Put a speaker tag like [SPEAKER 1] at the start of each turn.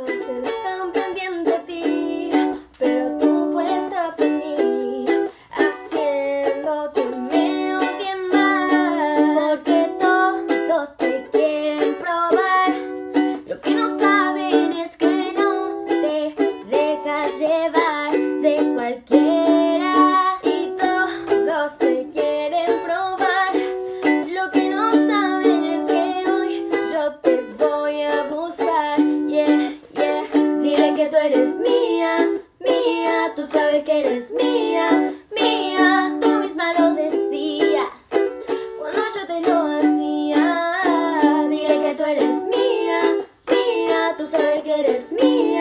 [SPEAKER 1] todos están pendientes de ti, pero tú puesta por mí, haciendo que me odien más. Porque todos te quieren probar, lo que no saben es que no te dejas llevar de cualquiera. Y todos te quieren probar, lo que no saben es que hoy yo te voy a buscar. Yeah, yeah. Dile que tú eres mía, mía, tú sabes que eres mía, mía. Tú misma lo decías cuando yo te lo hacía. Dile que tú eres mía, mía, tú sabes que eres mía.